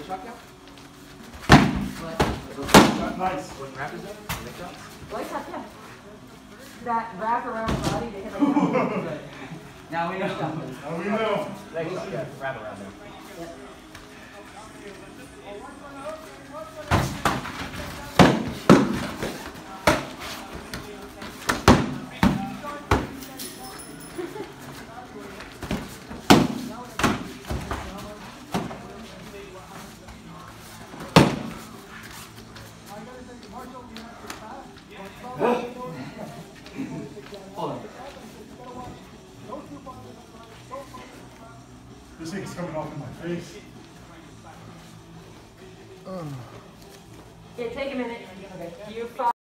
shot count? Nice. What wrap is that? Leg shots? Leg shot, yeah. That wrap around the body to hit like that. Now we know. Now we know. Leg shot, yeah. Wrap around there. Yep. Hold on. This thing's coming off in my face. Yeah, take a minute. Okay. You